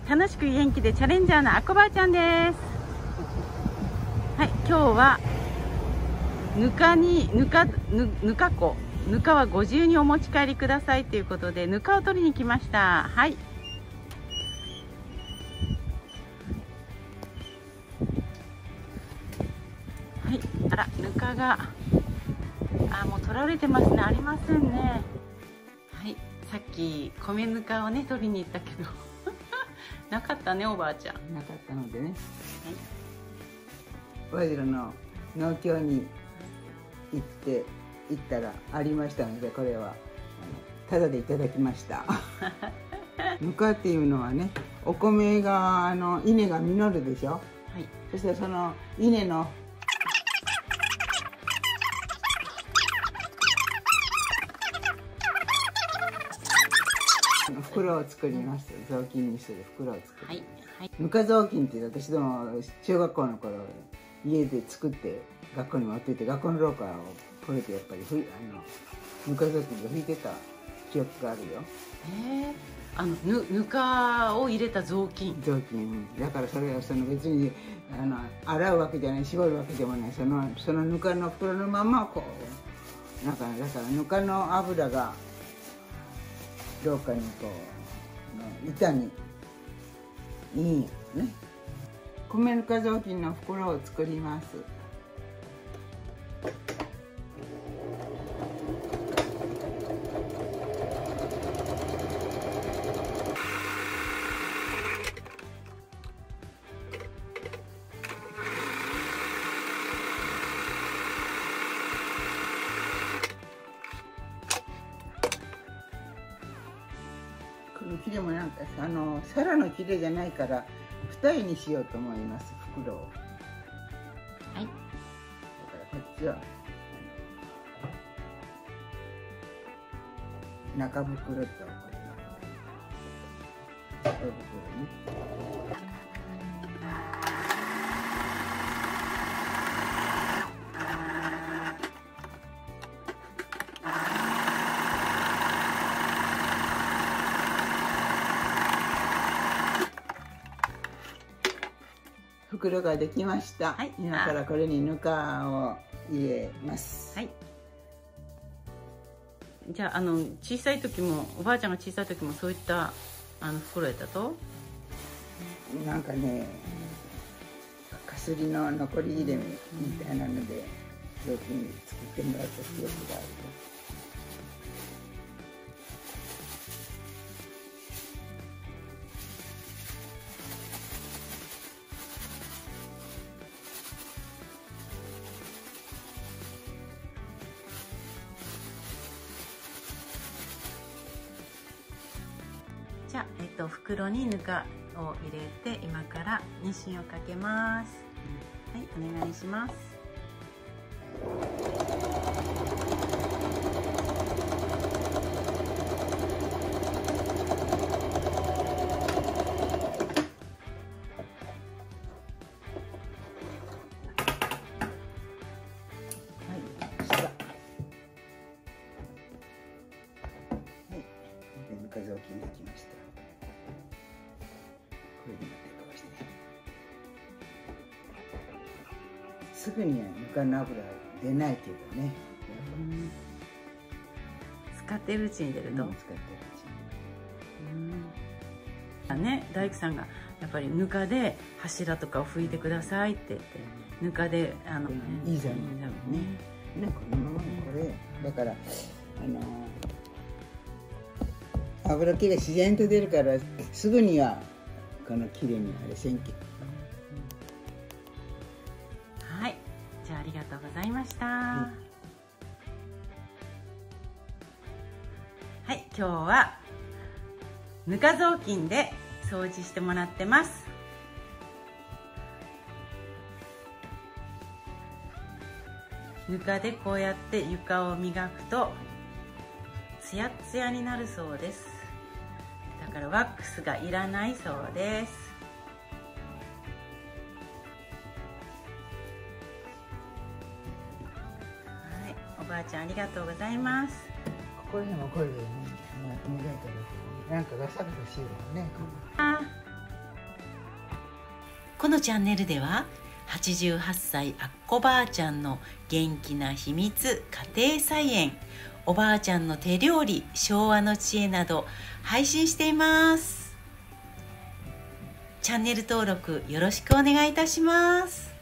楽しく元気でチャレンジャーのあこばあちゃんです。はい、今日はぬかはご自由にお持ち帰りくださいということで、ぬかを取りに来ました。はい。はい、あら、ぬかが、もう取られてますね。ありませんね。はい、さっき米ぬかをね、取りに行ったけどなかったね、おばあちゃん。 なかったのでね。 はい、 和白の農協に行ったらありましたので、これはタダでいただきましたぬかっていうのはね、お米が稲が実るでしょ、はい、そしてその稲の袋を作ります。雑巾にする袋を作る、はいはい、ぬか雑巾って私ども中学校の頃家で作って学校に持って行って、学校の廊下をこれでやっぱりぬか雑巾で拭いてた記憶があるよ。 ぬかを入れた雑巾だからそれは別に洗うわけじゃない、絞るわけでもない、そのぬかの袋のままこうだからぬかの油が廊下にこう板にいいんよね。米ぬか雑巾の袋を作ります。この切れもなんか皿の切れじゃないから二重にしようと思います、袋を。はい。だからこっちは中袋とこれ袋ね。袋ができました。はい、今からこれにぬかを入れます。はい。 じゃあ小さい時も、おばあちゃんが小さい時もそういった袋やったと？ なんかね、かすりの残り入れみたいなので雑巾に作ってもらった記憶がある。 じゃあ、袋にぬかを入れて今からニシンをかけます。はい、お願いします。 ぬか雑巾できました。これにこうしてすぐにはぬかの油出ないけどね。 使ってるうちに出ると。使ってるうちに。ね、大工さんがやっぱりぬかで柱とかを拭いてくださいって言って、ぬかでいいじゃんね。このままこれだから油気が自然と出るからすぐにはこのきれいにあれせんけ。 はい、じゃあありがとうございました。はい、今日はぬか雑巾で掃除してもらってます。ぬかでこうやって床を磨くとツヤツヤになるそうです。だからワックスがいらないそうです。はい、おばあちゃんありがとうございます。 これでもこれでね、磨いたらなんかガサガサしようね。 このチャンネルでは88歳あっこばあちゃんの元気な秘密家庭菜園、おばあちゃんの手料理、昭和の知恵など配信しています。チャンネル登録よろしくお願いいたします。